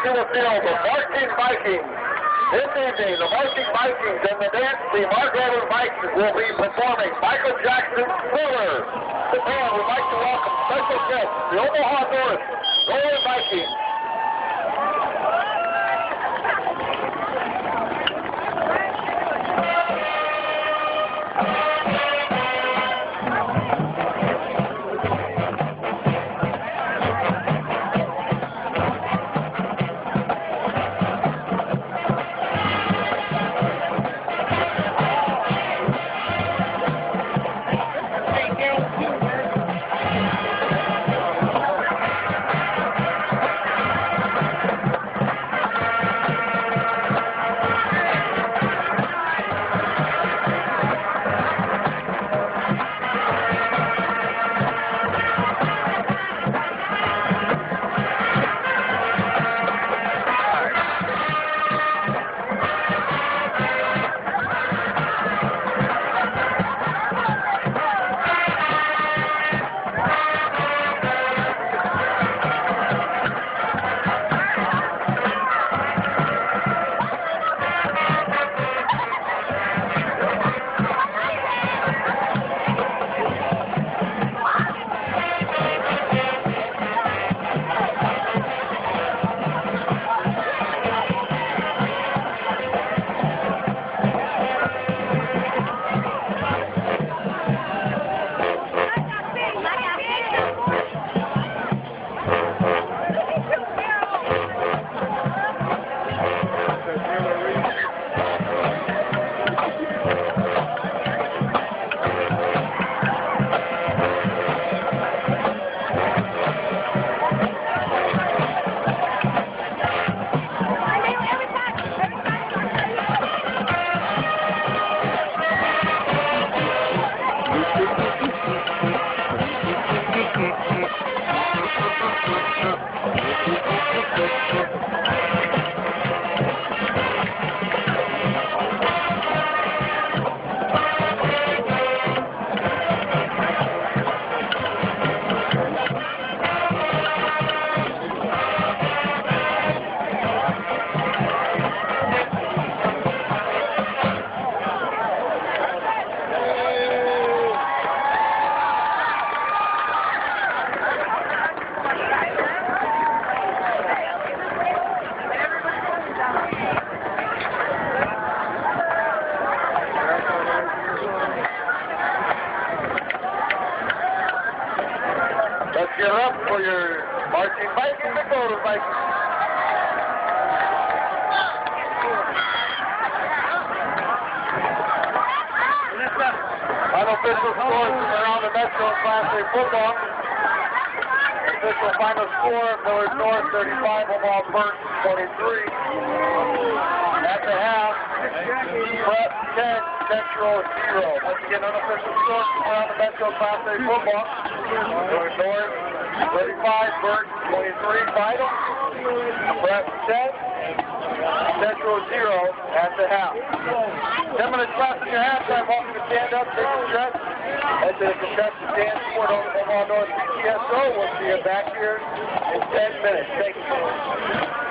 to the field, the Marching Vikings. This evening, the Marching Vikings and the dance team, our Northern Vikings, will be performing Michael Jackson's Thriller. The band would like to welcome special guests, the Omaha North Vikings. Let's get up for your Marching Vikings and Golden Vikings. Unofficial scores from around the Metro Class A football. Official final score, Millard North 35, Omaha Burke 23. At the half, Prep 10, Central 0. Once again, unofficial scores from around the Metro Class A football. Millard North 35, Burke 23. Final, Prep 10, Central 0 at the half. 10 minutes left in your halftime. Welcome to stand up, take a stretch. Head to the contested dance court on Omaha North PTSO. We'll see you back here in 10 minutes. Thank you.